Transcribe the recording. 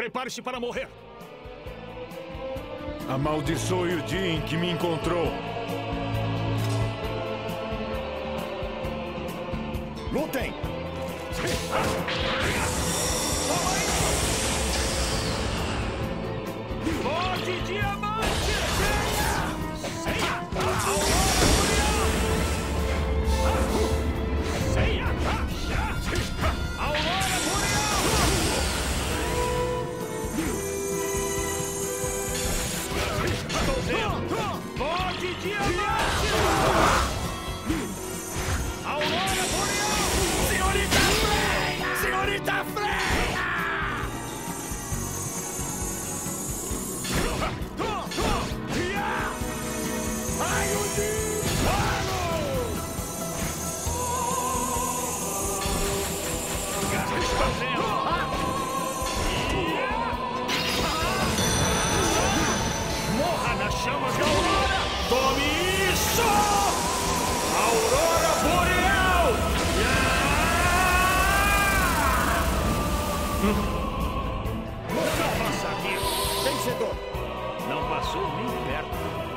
Prepare-se para morrer. Amaldiçoe o dia em que me encontrou. Lutem! Morte diamante! Senha! Aurora boreal! Senha! Aurora boreal! Estou vendo! Morte diamante! Aurora boreal! Senhorita Freya! Senhorita Freya! Morra nas chamas da Aurora! Tome isso! Aurora boreal! Não faça isso! Vencedor! Não passou nem perto.